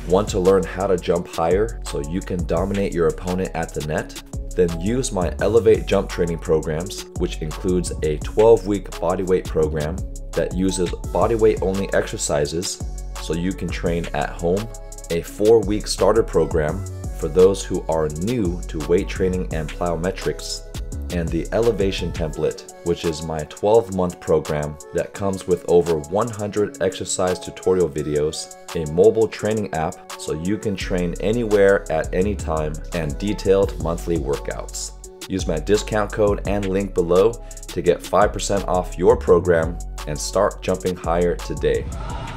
Want to learn how to jump higher so you can dominate your opponent at the net? Then use my Elevate Jump training programs, which includes a 12-week bodyweight program that uses bodyweight only exercises so you can train at home, a 4-week starter program for those who are new to weight training and plyometrics, and the Elevation Template, which is my 12-month program that comes with over 100 exercise tutorial videos, a mobile training app so you can train anywhere at any time, and detailed monthly workouts. Use my discount code and link below to get 5% off your program and start jumping higher today.